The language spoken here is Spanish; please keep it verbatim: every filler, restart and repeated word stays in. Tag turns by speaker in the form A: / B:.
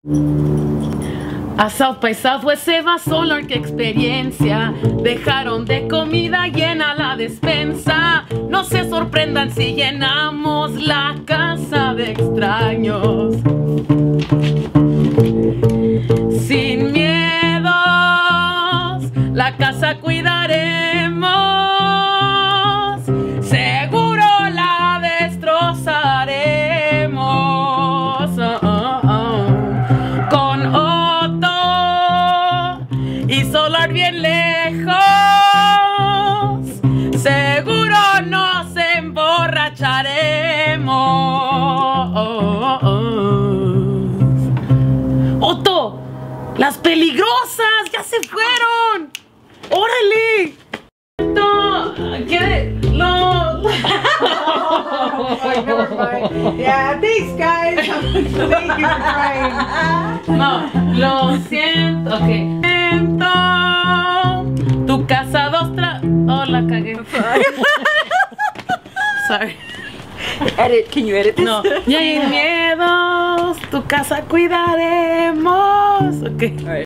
A: A South by Southwest se va Solar, qué experiencia. Dejaron de comida llena la despensa. No se sorprendan si llenamos la casa de extraños. Sin miedos, la casa cuidaremos. Seguro la destrozaremos. Oh, oh, oh. Con Otto y Solar bien lejos, seguro nos emborracharemos. Oh, oh, oh. Otto, las peligrosas ya se fueron. ¡Órale! ¿Qué? Lo...
B: Oh, never mind. Yeah, thanks guys. Thank you for trying.
A: No, lo siento. Ok. Siento. Tu casa dos tra... Oh, la cagué. Sorry.
B: Edit, can you edit this?
A: No. Y hay miedos. Tu casa cuidaremos. Ok.
B: All right.